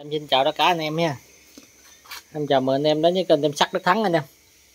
Em xin chào tất cả anh em nha. Em chào mừng anh em đến với kênh Tem Sắt Đức Thắng anh em.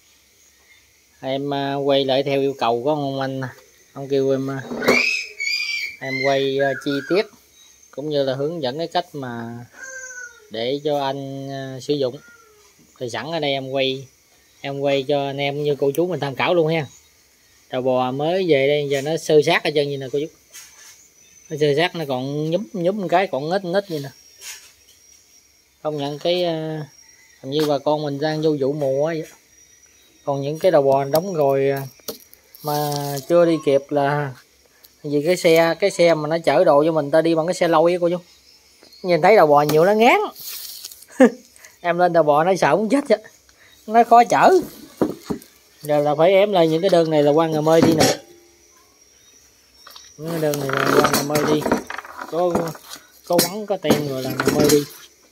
Em quay lại theo yêu cầu của ông anh. Ông kêu em quay chi tiết cũng như là hướng dẫn cái cách mà để cho anh sử dụng. Thì sẵn ở đây em quay cho anh em như cô chú mình tham khảo luôn ha. Đầu bò mới về đây giờ nó sơ sát ở chân như nè cô chú. Nó sơ sát nó còn nhúm một cái còn nít như nè. Công nhận cái hình như bà con mình đang vô vụ mùa vậy. Còn những cái đầu bò đóng rồi mà chưa đi kịp là vì cái xe mà nó chở đồ cho mình ta đi bằng cái xe lôi á cô chú. Nhìn thấy đầu bò nhiều nó ngán. Em lên đầu bò nó sợ muốn chết chứ. Nó khó chở. Giờ là phải ém lên những cái đơn này là qua Ngà Mơi đi nè. Những cái đơn này là qua Ngà Mơi đi. Có quắn có tem rồi là Ngà Mơi đi.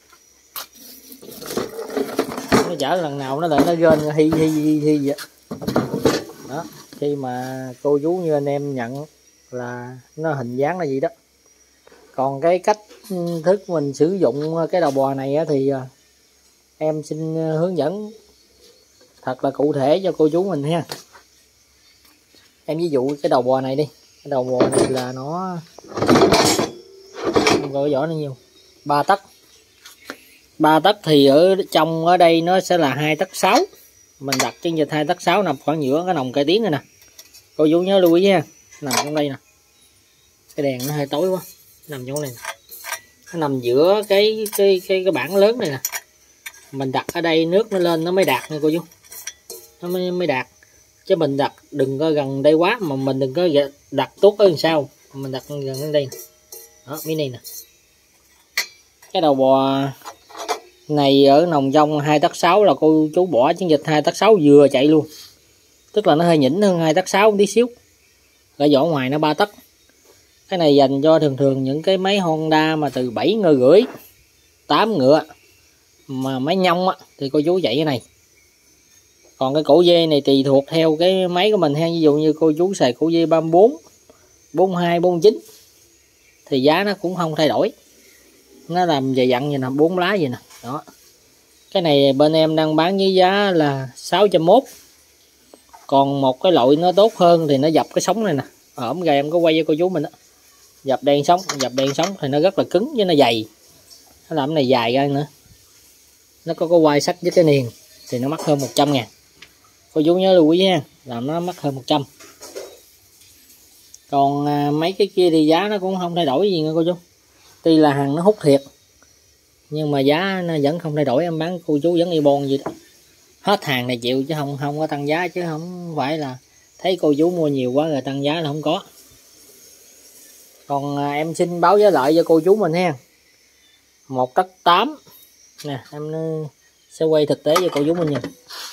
Nó chở lần nào nó lại nó gên hi vậy đó. Khi mà cô chú như anh em nhận là nó hình dáng là gì đó. Còn cái cách thức mình sử dụng cái đầu bò này thì em xin hướng dẫn thật là cụ thể cho cô chú mình ha. Em ví dụ cái đầu bò này đi. Cái đầu bò này là nó không gọi vỏ nó nhiều 3 tấc. 3 tấc thì ở đây nó sẽ là 2 tấc 6. Mình đặt chân vịt 2 tấc 6 nằm khoảng giữa cái nòng cải tiến này nè. Cô chú nhớ lưu ý nha. Nằm trong đây nè. Cái đèn nó hơi tối quá. Nằm chỗ này nè. Nó nằm giữa cái bảng lớn này nè. Mình đặt ở đây nước nó lên nó mới đạt nha cô chú. Nó mới đạt. Chứ mình đặt đừng có gần đây quá mà mình đừng có đặt tốt hơn sao. Mình đặt gần đây nè. Đó, mini nè. Cái đầu bò này ở nòng trong 2 tấc 6 là cô chú bỏ chiến dịch 2 tấc 6 vừa chạy luôn. Tức là nó hơi nhỉnh hơn 2 tấc 6 một tí xíu. Cái vỏ ngoài nó 3 tấc. Cái này dành cho thường những cái máy Honda mà từ 7 ngựa rưỡi 8 ngựa mà máy nhông á thì cô chú chạy cái này. Còn cái cổ dê này tùy thuộc theo cái máy của mình ha. Ví dụ như cô chú xài cổ dê 34 42 49 thì giá nó cũng không thay đổi. Nó làm dày dặn như nè, 4 lá gì nè. Đó. Cái này bên em đang bán với giá là 601. Còn một cái loại nó tốt hơn thì nó dập cái sống này nè. Ở ống gà em có quay cho cô chú mình đó. Dập đèn sống thì nó rất là cứng với nó dày. Nó làm cái này dài ra nữa. Nó có quai sắt với cái niền thì nó mắc hơn 100.000. Cô chú nhớ lưu ý nha, làm nó mắc hơn 100. Còn mấy cái kia thì giá nó cũng không thay đổi gì nha cô chú. Tuy là hàng nó hút thiệt nhưng mà giá nó vẫn không thay đổi, em bán cô chú vẫn y bon gì đó. Hết hàng này chịu chứ không có tăng giá, chứ không phải là thấy cô chú mua nhiều quá rồi tăng giá là không có. Còn em xin báo giá lại cho cô chú mình ha. 1 tấc 8 nè, em sẽ quay thực tế cho cô chú mình nhìn.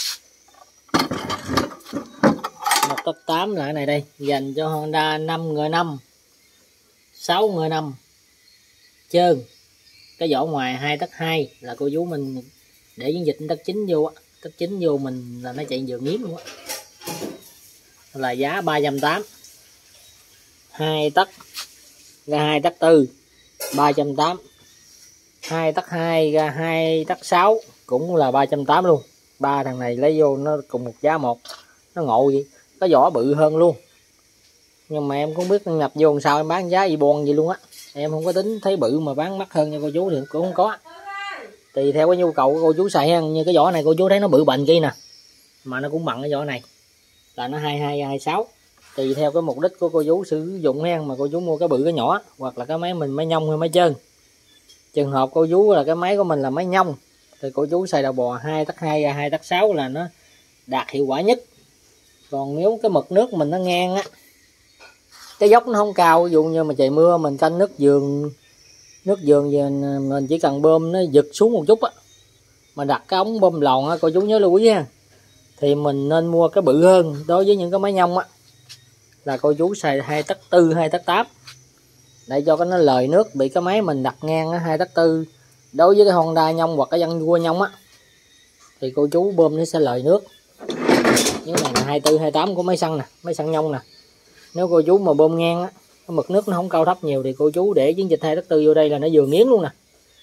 1 tấc 8 là cái này đây, dành cho Honda 5 ngựa 5 6 ngựa 5 trơn. Cái vỏ ngoài 2 tấc 2 là cô chú mình để chiến dịch tấc 9 vô á, tấc 9 vô mình là nó chạy vừa nghiếm luôn á. Là giá 380. 2 tấc ra 2 tấc 4 380. 2 tấc 2 ra 2 tấc 6 cũng là 380 luôn. Ba thằng này lấy vô nó cùng một giá một. Nó ngộ vậy. Có vỏ bự hơn luôn. Nhưng mà em cũng biết nhập vô làm sao em bán giá y bon vậy luôn á. Em không có tính thấy bự mà bán mắc hơn nha cô chú thì cũng không có. Tùy theo cái nhu cầu của cô chú xài ha. Như cái vỏ này cô chú thấy nó bự bành kia nè. Mà nó cũng bằng cái vỏ này. Là nó 22 26. Tùy theo cái mục đích của cô chú sử dụng ha. Mà cô chú mua cái bự cái nhỏ. Hoặc là cái máy mình máy nhông hay máy trơn. Trường hợp cô chú là cái máy của mình là máy nhông thì cô chú xài đầu bò 2 tấc 2 ra 2 tấc 6 là nó đạt hiệu quả nhất. Còn nếu cái mực nước mình nó ngang á, cái dốc nó không cao, ví dụ như mà trời mưa mình canh nước giường mình chỉ cần bơm nó giật xuống một chút á, mà đặt cái ống bơm lòn á, cô chú nhớ lưu ý ha, thì mình nên mua cái bự hơn. Đối với những cái máy nhông á là cô chú xài 2 tấc 4 2 tấc 8 để cho cái nó lời nước. Bị cái máy mình đặt ngang á 2 tấc 4 đối với cái Honda nhông hoặc cái dân vua nhông á thì cô chú bơm nó sẽ lời nước. Cái này là 24 28 của máy xăng nè, máy xăng nhông nè. Nếu cô chú mà bơm ngang á, cái mực nước nó không cao thấp nhiều thì cô chú để chiến dịch 2 tấc 4 vô đây là nó vừa nghiến luôn nè.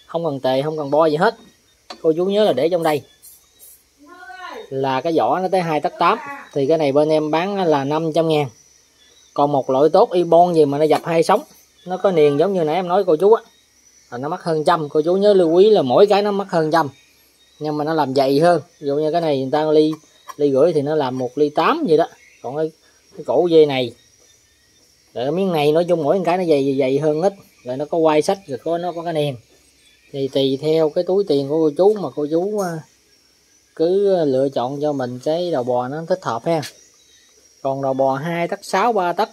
không cần tề, không cần bo gì hết. Cô chú nhớ là để trong đây là cái vỏ nó tới 2 tấc 8, thì cái này bên em bán là 500.000. Còn một loại tốt Ibon gì mà nó dập 2 sóng, nó có niền giống như nãy em nói cô chú á, là nó mắc hơn trăm. Cô chú nhớ lưu ý là mỗi cái nó mắc hơn trăm, nhưng mà nó làm dày hơn. Ví dụ như cái này người ta ly rưỡi thì nó làm 1 ly 8 vậy đó. Còn cái cổ dê này, rồi cái miếng này nói chung mỗi cái nó dày hơn ít, rồi nó có quai sách, rồi nó có cái niền. Thì tùy theo cái túi tiền của cô chú mà cô chú cứ lựa chọn cho mình cái đầu bò nó thích hợp ha. Còn đầu bò 2 tấc 6, 3 tấc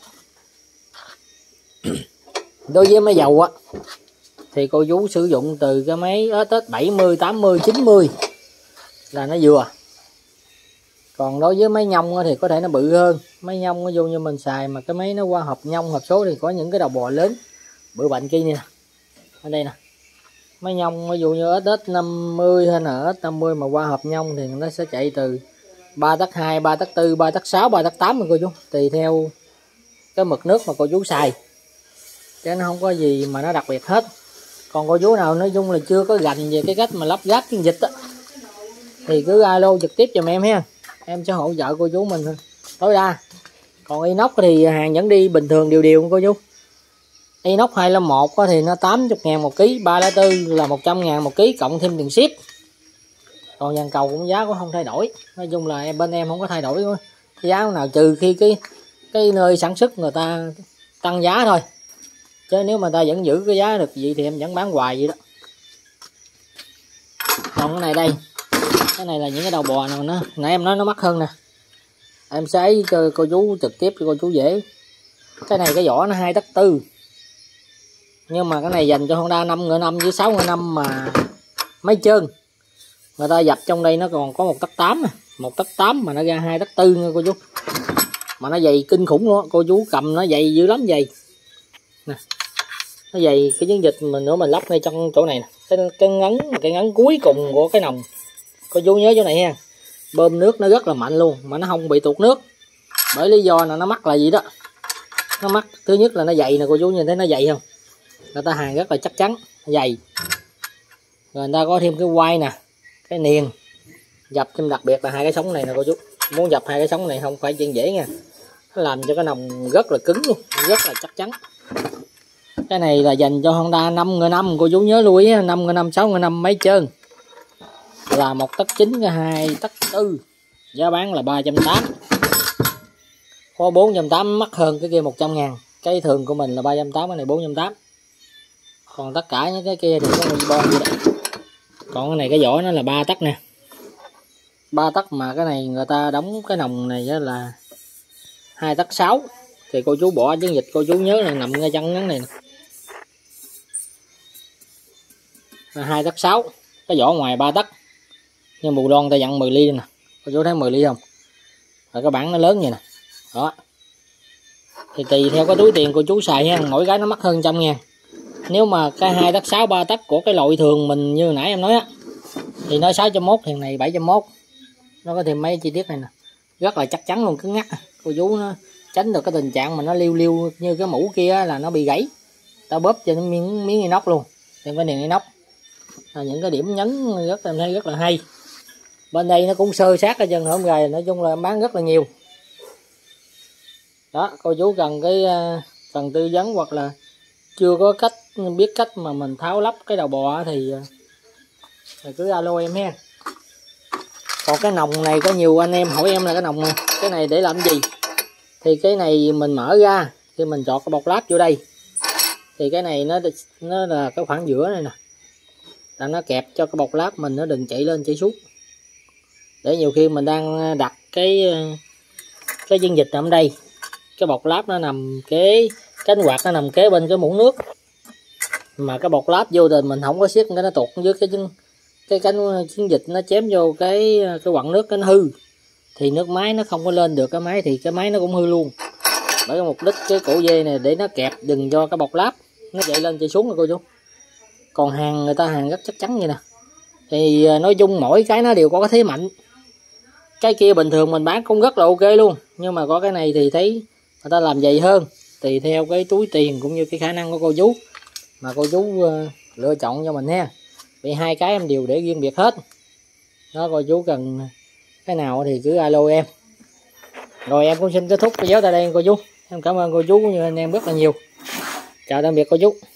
đối với máy dầu á thì cô chú sử dụng từ cái máy SX 70, 80, 90 là nó vừa. Còn đối với máy nhông thì có thể nó bự hơn. Máy nhông ví dụ như mình xài mà cái máy nó qua hộp nhông hộp số thì có những cái đầu bò lớn bự bạnh kia nè, ở đây nè. Máy nhông ví dụ như SX 50 hay là SX 50 mà qua hộp nhông thì nó sẽ chạy từ 3 tấc 2, 3 tấc 4, 3 tấc 6, 3 tấc 8 rồi cô chú, tùy theo cái mực nước mà cô chú xài, chứ nó không có gì mà nó đặc biệt hết. Còn cô chú nào nói chung là chưa có gành về cái cách mà lắp ráp chiến dịch á thì cứ alo trực tiếp giùm em ha, em sẽ hỗ trợ cô chú mình tối đa. Còn inox thì hàng vẫn đi bình thường đều cô chú. Inox 251 thì nó 80.000 một ký, 304 là 100.000 một ký cộng thêm tiền ship. Còn vàng cầu cũng giá cũng không thay đổi. Nói chung là bên em không có thay đổi giá nào, trừ khi cái nơi sản xuất người ta tăng giá thôi. Chứ nếu mà ta vẫn giữ cái giá được vậy thì em vẫn bán hoài vậy đó. Còn cái này đây, cái này là những cái đầu bò nào nó nãy em nói nó mắc hơn nè, em sấy cho cô chú trực tiếp cho cô chú dễ. Cái này cái vỏ nó 2 tấc 4, nhưng mà cái này dành cho Honda 5x5 với 6x5 mà máy trơn. Người ta dập trong đây nó còn có 1 tấc 8, 1 tấc 8 mà nó ra 2 tấc 4 nha cô chú. Mà nó dày kinh khủng luôn, cô chú cầm nó dày dữ lắm, dày nè, nó dày. Cái chiến dịch mình nữa mình lắp ngay trong chỗ này nè, cái ngắn cuối cùng của cái nòng. Cô chú nhớ chỗ này ha, bơm nước nó rất là mạnh luôn mà nó không bị tuột nước. Bởi lý do là nó mắc là gì đó, nó mắc thứ nhất là nó dày nè, cô chú nhìn thấy nó dày không, người ta hàng rất là chắc chắn, dày. Rồi người ta có thêm cái quai nè, cái niền dập thêm, đặc biệt là 2 cái sống này nè cô chú. Muốn dập 2 cái sống này không phải chuyện dễ nha, nó làm cho cái nòng rất là cứng luôn, rất là chắc chắn. Cái này là dành cho Honda 5x5 cô chú nhớ lưu ý, 5x5, 6x5 máy trơn là 1 tấc 9, 2 tấc 4, giá bán là 380. Có 480 mắc hơn cái kia 100.000. Cái thường của mình là 380, cái này 480. Còn tất cả những cái kia thì có một bon gì đó. Còn cái này cái vỏ nó là 3 tấc nè, 3 tấc mà cái này người ta đóng cái nòng này là 2 tấc 6. Thì cô chú bỏ chiến dịch cô chú nhớ là nằm ngay chân ngắn này nè, là 2 tấc 6, cái vỏ ngoài 3 tấc. Nhưng bù lon ta dặn 10 ly nè, cô chú thấy 10 ly không? Rồi cái bản nó lớn vậy nè. Đó. Thì tùy theo cái túi tiền cô chú xài ha, mỗi cái nó mắc hơn 100.000. Nếu mà cái 2 tấc 6, 3 tấc của cái loại thường mình như nãy em nói á thì nó 601, thì này 701. Nó có thêm mấy chi tiết này nè, rất là chắc chắn luôn, cứng ngắc. Cô chú nó tránh được cái tình trạng mà nó liêu liêu như cái mũ kia là nó bị gãy. Ta bóp cho nó miếng inox luôn, thêm cái niềng inox. Là những cái điểm nhấn em thấy rất là hay. Bên đây nó cũng sơ sát ở chân hổm gài, nói chung là em bán rất là nhiều. Đó, cô chú cần tư vấn hoặc là chưa có biết cách mà mình tháo lắp cái đầu bò thì cứ alo em ha. Còn cái nòng này có nhiều anh em hỏi em là cái nòng này, cái này để làm gì? Thì cái này mình mở ra khi mình chọt cái bọc láp vô đây thì cái này nó là cái khoảng giữa này nè, là nó kẹp cho cái bọc láp mình nó đừng chạy lên chạy xuống. Để nhiều khi mình đang đặt cái chân vịt nằm đây, cái bọc láp nó nằm cái cánh quạt nó nằm kế bên cái muỗng nước, mà cái bọc láp vô tình mình không có siết cái nó tuột dưới cái cánh chiến dịch, nó chém vô cái quặng nước cái nó hư, thì nước máy nó không có lên được cái máy, thì cái máy nó cũng hư luôn. Bởi mục đích cái cổ dây này để nó kẹp đừng cho cái bọc láp nó chạy lên chạy xuống rồi cô chú. Còn hàng người ta hàng rất chắc chắn vậy nè. Thì nói chung mỗi cái nó đều có cái thế mạnh. Cái kia bình thường mình bán cũng rất là ok luôn, nhưng mà có cái này thì thấy người ta làm dày hơn, tùy theo cái túi tiền cũng như cái khả năng của cô chú mà cô chú lựa chọn cho mình ha. Vì hai cái em đều để riêng biệt hết đó. Cô chú cần cái nào thì cứ alo em. Rồi em cũng xin kết thúc video tại đây cô chú. Em cảm ơn cô chú cũng như anh em rất là nhiều. Chào tạm biệt cô chú.